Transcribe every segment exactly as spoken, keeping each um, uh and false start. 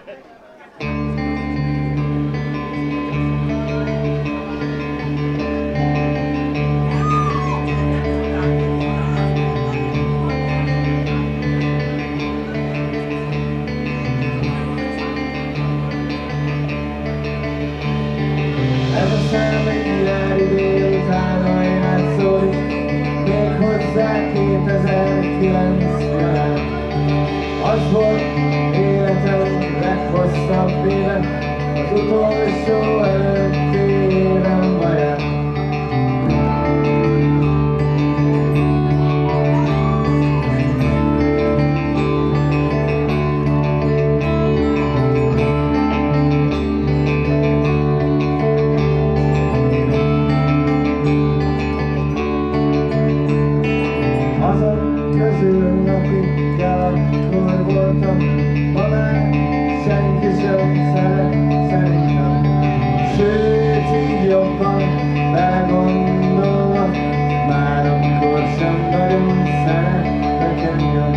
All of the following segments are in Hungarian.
Ez a szám egy nyári délután alján szólik, méghozzá kétezer-kilencben. Az volt életem leghosszabb éve, az utolsó előtti évem vaján. Közül, akikkel akkor voltam, ma már senki sem szeret szerintem. Sőt, így jobban belegondolva, már akkor sem nagyon szerettek engem.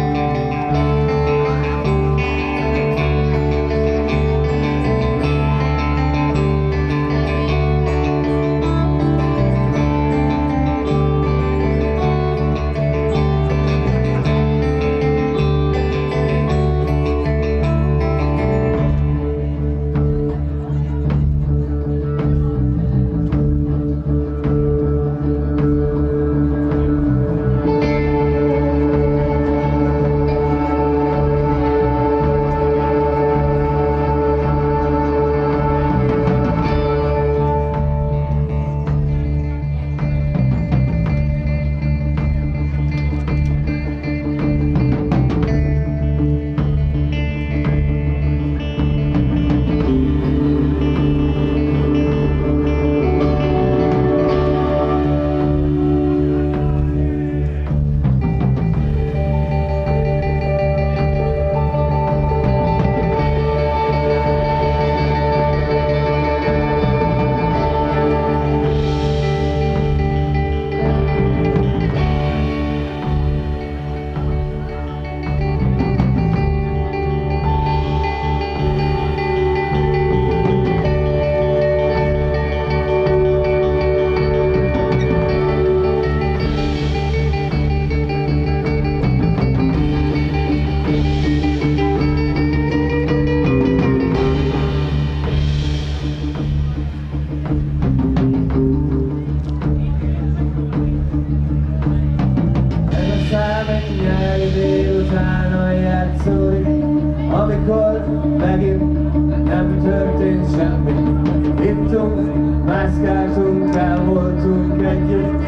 Amikor megint nem történt semmi, ittunk, mászkáltunk, el voltunk együtt.